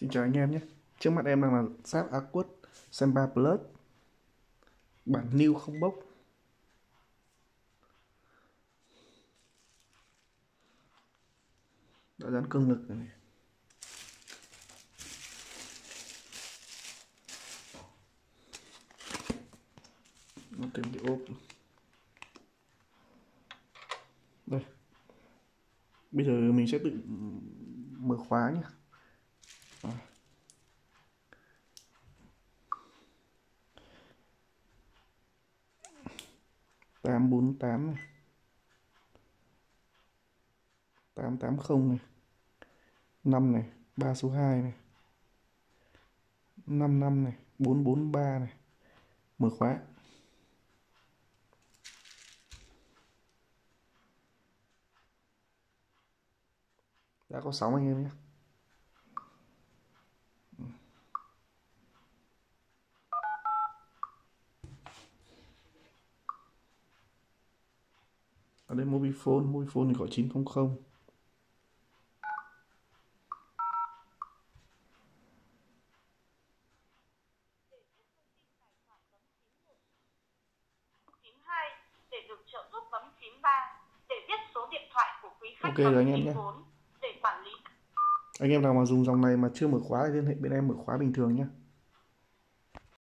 Xin chào anh em nhé. Trước mắt em đang là Sharp Aquos Semba Plus bản new không bốc. Đã dán cương lực rồi này. Nó tìm cái ốp. Đây. Bây giờ mình sẽ tự mở khóa nhé. 848 này, 880 này, 5 này, 3 số 2 này, 55 này, 443 này. Mở khóa. Đã có 6 anh em nhé. Ở đây Mobifone thì gọi 900. Để được trợ giúp bấm 93 để viết số điện thoại của quý khách. Ok rồi anh em nhé. Để quản lý. Anh em nào mà dùng dòng này mà chưa mở khóa thì liên hệ bên em mở khóa bình thường nhé.